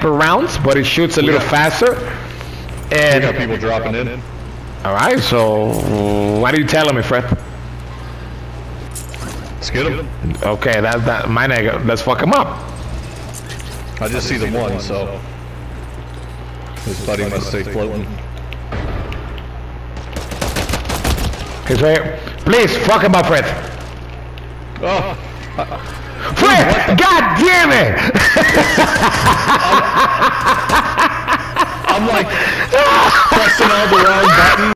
per rounds, but it shoots a little faster. And we got people dropping in. All right, so what are you telling me, Frith? Let's get him. Okay, that my nigga. Let's fuck him up. I just see the one, so his buddy must stay floating. He's right here. Please, fuck him up, Frith. Oh, Frith! God damn it! I'm like pressing all the wrong buttons.